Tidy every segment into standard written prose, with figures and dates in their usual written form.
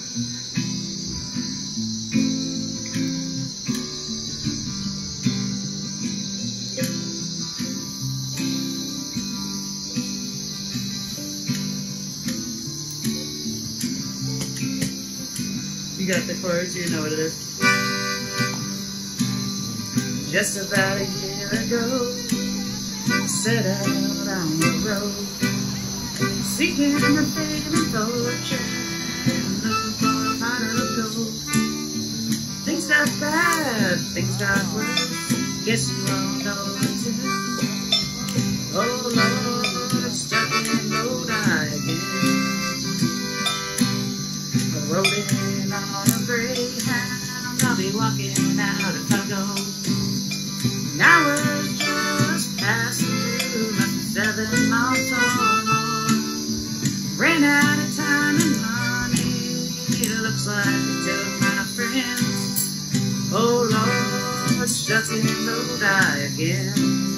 You got the chorus, you know what it is. Just about a year ago, I set out on the road, seeking the fame and fortune, looking for a pot of gold. Things got bad, things got worse, guess you all know it too. Oh Lord, stuck in Lodi again. I rode in on a Greyhound, I'll be walking out of Congo. And I was just passing through, less than 7 miles or more. Ran out of time and money, it looks like it took my friends. Oh Lord, stuck in Lodi again.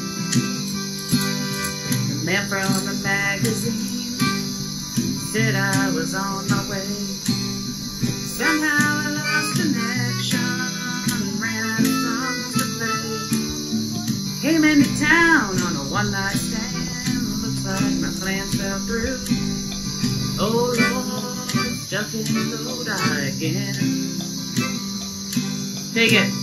The man from the magazine said I was on my way. Somehow I lost connection, ran out of songs to play. Came into town on a one-night stand, looks like my plans fell through. Oh Lord, stuck in Lodi again. Take it.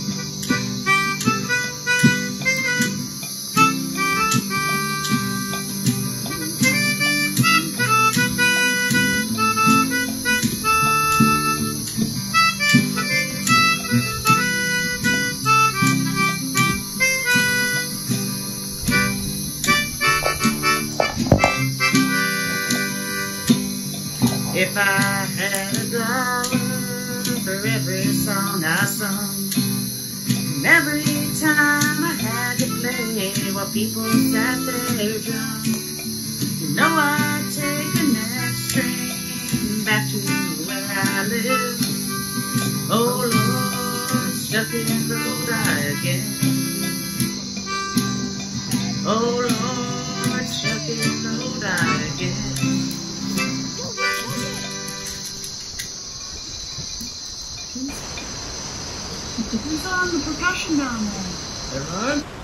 If I had $1 for every song I sung, and every time I had to play while people sat there drunk, you know I'd take the next train back to where I live. Oh Lord, stuck in Lodi again. Oh Lord, stuck in Lodi again. Who's on the percussion down there? Everyone?